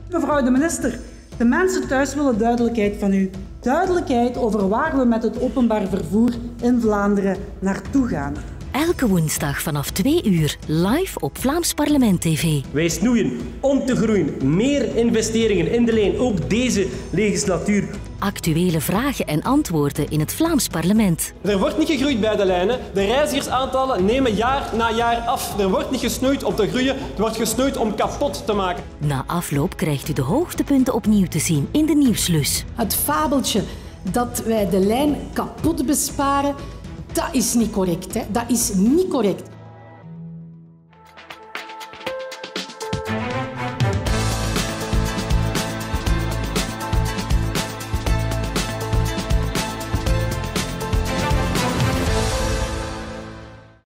Mevrouw de minister, de mensen thuis willen duidelijkheid van u. Duidelijkheid over waar we met het openbaar vervoer in Vlaanderen naartoe gaan. Elke woensdag vanaf 2 uur live op Vlaams Parlement TV. Wij snoeien om te groeien. Meer investeringen in de lijn, ook deze legislatuur. Actuele vragen en antwoorden in het Vlaams Parlement. Er wordt niet gegroeid bij de lijnen. De reizigersaantallen nemen jaar na jaar af. Er wordt niet gesnoeid om te groeien, er wordt gesnoeid om kapot te maken. Na afloop krijgt u de hoogtepunten opnieuw te zien in de Nieuwslus. Het fabeltje dat wij de lijn kapot besparen, dat is niet correct. Dat is niet correct.